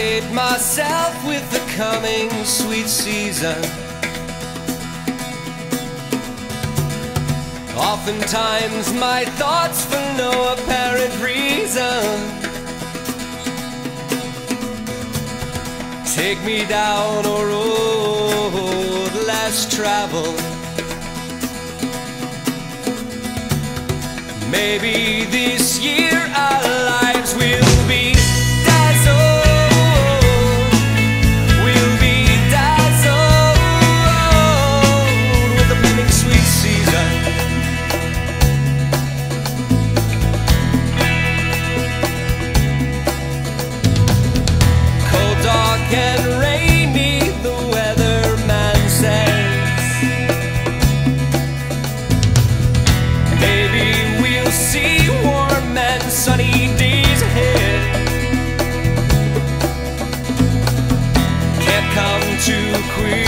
accommodate myself with the coming sweet season. Oftentimes my thoughts for no apparent reason take me down a road less traveled. Maybe this year our lives will be dazzled. We'll be dazzled with the coming sweet season. Cold, dark and rainy, the weatherman says. Maybe we'll see warm and sunny days ahead. Can't come too quick.